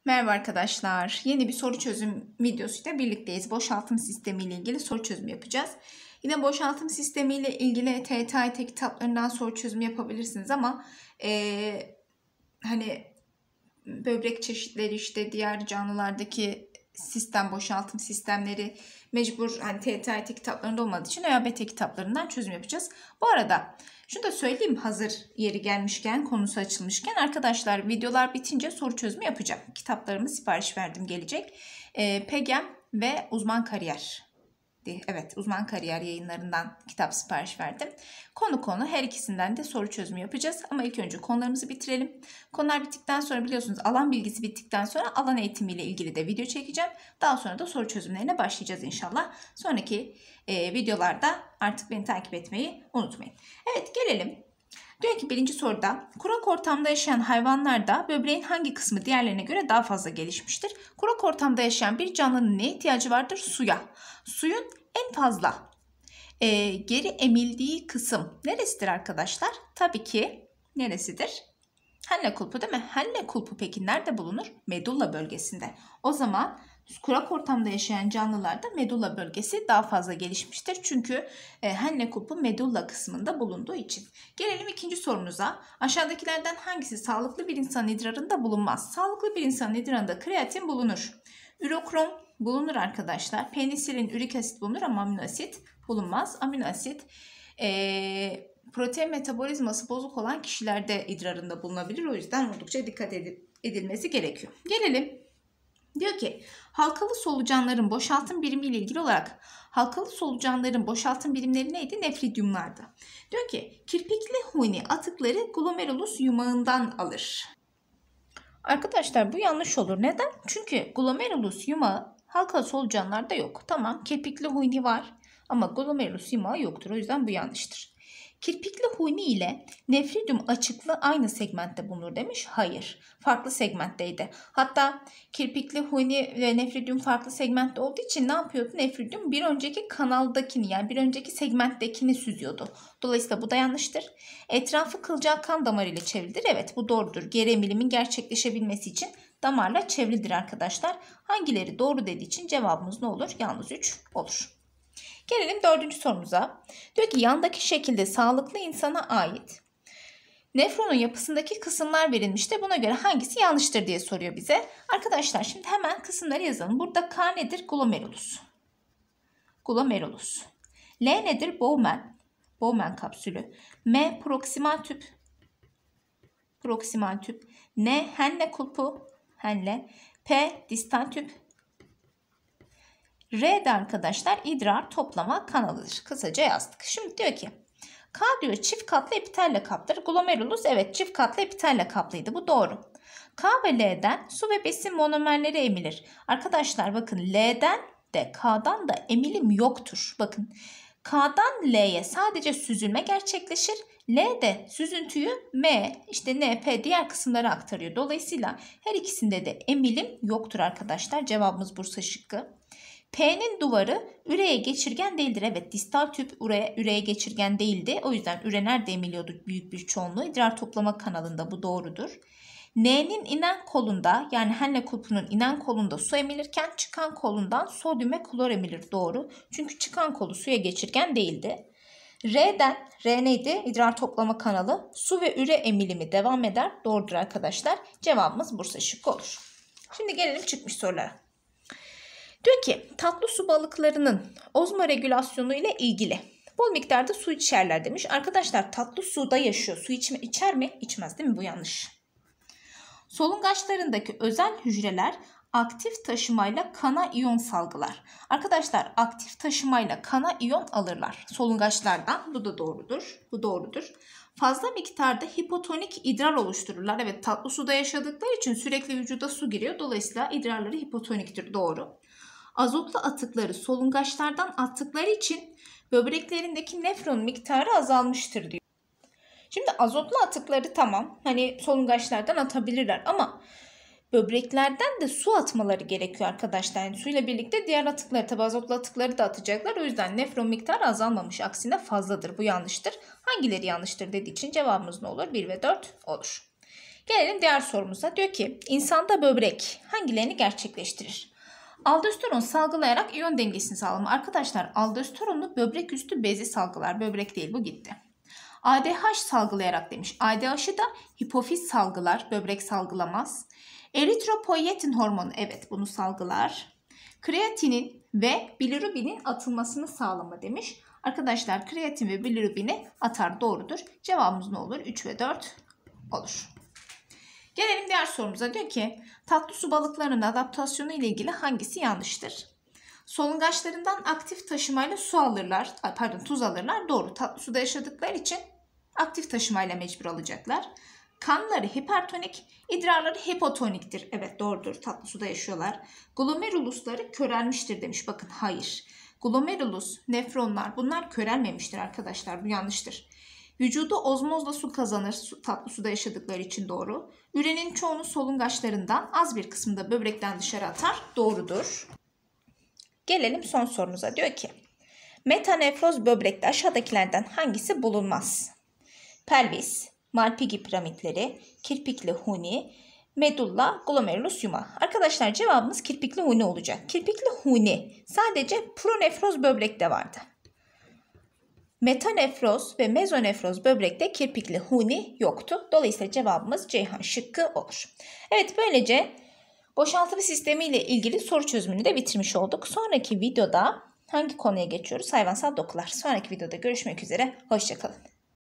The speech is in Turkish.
Merhaba arkadaşlar. Yeni bir soru çözüm videosuyla birlikteyiz. Boşaltım sistemi ile ilgili soru çözümü yapacağız. Yine boşaltım sistemi ile ilgili TYT kitaplarından soru çözümü yapabilirsiniz ama hani böbrek çeşitleri işte diğer canlılardaki sistem boşaltım sistemleri mecbur hani TYT kitaplarında olmadığı için ÖABT kitaplarından çözüm yapacağız. Bu arada şunu da söyleyeyim, hazır yeri gelmişken, konusu açılmışken arkadaşlar, videolar bitince soru çözümü yapacağım. Kitaplarımı sipariş verdim, gelecek. PEGEM ve Uzman Kariyer. Evet, Uzman Kariyer yayınlarından kitap sipariş verdim. Konu her ikisinden de soru çözümü yapacağız. Ama ilk önce konularımızı bitirelim. Konular bittikten sonra biliyorsunuz alan bilgisi bittikten sonra alan eğitimiyle ilgili de video çekeceğim. Daha sonra da soru çözümlerine başlayacağız inşallah. Sonraki videolarda artık beni takip etmeyi unutmayın. Evet, gelelim. Diyor ki birinci soruda kurak ortamda yaşayan hayvanlarda böbreğin hangi kısmı diğerlerine göre daha fazla gelişmiştir? Kurak ortamda yaşayan bir canlının neye ihtiyacı vardır? Suya. Suyun en fazla geri emildiği kısım neresidir arkadaşlar? Tabii ki neresidir? Henle kulpu değil mi? Henle kulpu peki nerede bulunur? Medulla bölgesinde. O zaman kurak ortamda yaşayan canlılarda medulla bölgesi daha fazla gelişmiştir. Çünkü henle kulpu medulla kısmında bulunduğu için. Gelelim ikinci sorumuza. Aşağıdakilerden hangisi sağlıklı bir insanın idrarında bulunmaz? Sağlıklı bir insanın idrarında kreatin bulunur. Ürokrom bulunur arkadaşlar. Penisilin, ürik asit bulunur ama amino asit bulunmaz. Amino asit protein metabolizması bozuk olan kişilerde idrarında bulunabilir. O yüzden oldukça dikkat edilmesi gerekiyor. Gelelim. Diyor ki halkalı solucanların boşaltım birimi ile ilgili olarak halkalı solucanların boşaltım birimleri neydi? Nefridyumlardı. Diyor ki kirpikli huni atıkları glomerulus yumağından alır. Arkadaşlar bu yanlış olur. Neden? Çünkü glomerulus yumağı halkalı solucanlarda yok. Tamam, kirpikli huni var ama glomerulus yumağı yoktur. O yüzden bu yanlıştır. Kirpikli huni ile nefridyum açıklığı aynı segmentte bulunur demiş. Hayır. Farklı segmentteydi. Hatta kirpikli huni ve nefridyum farklı segmentte olduğu için ne yapıyordu? Nefridyum bir önceki kanaldakini, yani bir önceki segmenttekini süzüyordu. Dolayısıyla bu da yanlıştır. Etrafı kılcal kan damarı ile çevrilidir. Evet, bu doğrudur. Geri emilimin gerçekleşebilmesi için damarla çevrilidir arkadaşlar. Hangileri doğru dediği için cevabımız ne olur? Yalnız 3 olur. Gelelim dördüncü sorumuza. Diyor ki yandaki şekilde sağlıklı insana ait nefronun yapısındaki kısımlar verilmiştir. Buna göre hangisi yanlıştır diye soruyor bize. Arkadaşlar şimdi hemen kısımları yazalım. Burada K nedir? Glomerulus. Glomerulus. L nedir? Bowman. Bowman kapsülü. M proksimal tüp. Proksimal tüp. N Henle kulpu. Henle. P distal tüp. R de arkadaşlar idrar toplama kanalıdır. Kısaca yazdık. Şimdi diyor ki K diyor çift katlı epitelle kaplıdır. Glomerulus evet çift katlı epitelle kaplıydı. Bu doğru. K ve L'den su ve besin monomerleri emilir. Arkadaşlar bakın L'den de K'dan da emilim yoktur. Bakın K'dan L'ye sadece süzülme gerçekleşir. L de süzüntüyü M, işte N, P diğer kısımlara aktarıyor. Dolayısıyla her ikisinde de emilim yoktur arkadaşlar. Cevabımız Bursa şıkkı. P'nin duvarı üreye geçirgen değildir. Evet, distal tüp üreye geçirgen değildi. O yüzden üre nerede emiliyordu büyük bir çoğunluğu? İdrar toplama kanalında, bu doğrudur. N'nin inen kolunda, yani Henle kulpunun inen kolunda su emilirken çıkan kolundan sodyum ve klor emilir. Doğru. Çünkü çıkan kolu suya geçirgen değildi. R neydi? İdrar toplama kanalı. Su ve üre emilimi devam eder. Doğrudur arkadaşlar. Cevabımız Bursa şıkkı olur. Şimdi gelelim çıkmış sorulara. Diyor ki tatlı su balıklarının ozmoregülasyonu ile ilgili bol miktarda su içerler demiş. Arkadaşlar tatlı suda yaşıyor. Su içer mi? İçmez değil mi? Bu yanlış. Solungaçlarındaki özel hücreler aktif taşımayla kana iyon salgılar. Arkadaşlar aktif taşımayla kana iyon alırlar solungaçlardan. Bu da doğrudur. Bu doğrudur. Fazla miktarda hipotonik idrar oluştururlar. Evet, tatlı suda yaşadıkları için sürekli vücuda su giriyor. Dolayısıyla idrarları hipotoniktir. Doğru. Azotlu atıkları solungaçlardan attıkları için böbreklerindeki nefron miktarı azalmıştır diyor. Şimdi azotlu atıkları tamam, hani solungaçlardan atabilirler ama böbreklerden de su atmaları gerekiyor arkadaşlar. Yani suyla birlikte diğer atıkları, tabi azotlu atıkları da atacaklar. O yüzden nefron miktarı azalmamış, aksine fazladır. Bu yanlıştır. Hangileri yanlıştır dediği için cevabımız ne olur? 1 ve 4 olur. Gelelim diğer sorumuza. Diyor ki insanda böbrek hangilerini gerçekleştirir? Aldosteron salgılayarak iyon dengesini sağlama. Arkadaşlar aldosteronu böbrek üstü bezi salgılar. Böbrek değil, bu gitti. ADH salgılayarak demiş. ADH'ı da hipofiz salgılar. Böbrek salgılamaz. Eritropoietin hormonu, evet, bunu salgılar. Kreatinin ve bilirubinin atılmasını sağlama demiş. Arkadaşlar kreatin ve bilirubini atar, doğrudur. Cevabımız ne olur? 3 ve 4 olur. Gelelim diğer sorumuza. Diyor ki tatlı su balıklarının adaptasyonu ile ilgili hangisi yanlıştır? Solungaçlarından aktif taşımayla tuz alırlar. Doğru. Tatlı suda yaşadıkları için aktif taşımayla mecbur alacaklar. Kanları hipertonik, idrarları hipotoniktir. Evet, doğrudur. Tatlı suda yaşıyorlar. Glomerulusları körelmiştir demiş. Bakın hayır. Glomerulus, nefronlar bunlar körelmemiştir arkadaşlar. Bu yanlıştır. Vücudu ozmozla su kazanır tatlı suda yaşadıkları için, doğru. Ürenin çoğunu solungaçlarından, az bir kısmını da böbrekten dışarı atar. Doğrudur. Gelelim son sorumuza. Diyor ki metanefroz böbrekte aşağıdakilerden hangisi bulunmaz? Pelvis, Malpighi piramitleri, kirpikli huni, medulla, glomerulus yumağı. Arkadaşlar cevabımız kirpikli huni olacak. Kirpikli huni sadece pronefroz böbrekte vardı. Metanefroz ve mezonefroz böbrekte kirpikli huni yoktu. Dolayısıyla cevabımız Ceyhan şıkkı olur. Evet, böylece boşaltım sistemi ile ilgili soru çözümünü de bitirmiş olduk. Sonraki videoda hangi konuya geçiyoruz? Hayvansal dokular. Sonraki videoda görüşmek üzere. Hoşça kalın.